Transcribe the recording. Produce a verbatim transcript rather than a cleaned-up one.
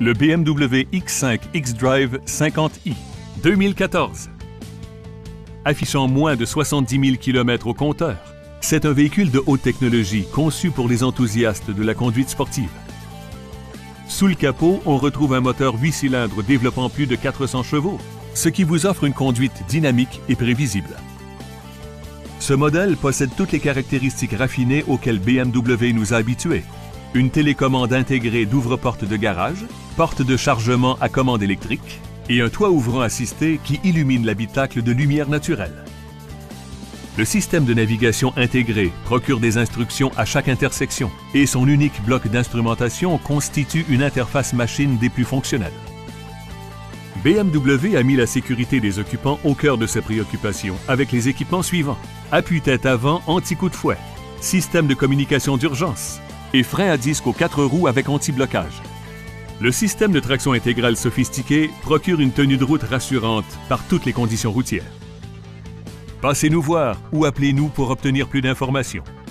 le B M W X cinq xDrive cinquante i deux mille quatorze. Affichant moins de soixante-dix mille kilomètres au compteur, c'est un véhicule de haute technologie conçu pour les enthousiastes de la conduite sportive. Sous le capot, on retrouve un moteur huit cylindres développant plus de quatre cents chevaux, ce qui vous offre une conduite dynamique et prévisible. Ce modèle possède toutes les caractéristiques raffinées auxquelles B M W nous a habitués. Une télécommande intégrée d'ouvre-porte de garage, porte de chargement à commande électrique et un toit ouvrant assisté qui illumine l'habitacle de lumière naturelle. Le système de navigation intégré procure des instructions à chaque intersection et son unique bloc d'instrumentation constitue une interface machine des plus fonctionnelles. B M W a mis la sécurité des occupants au cœur de ses préoccupations avec les équipements suivants: appuie-tête avant anti-coup de fouet, système de communication d'urgence et frein à disque aux quatre roues avec anti-blocage. Le système de traction intégrale sophistiqué procure une tenue de route rassurante par toutes les conditions routières. Passez nous voir ou appelez-nous pour obtenir plus d'informations.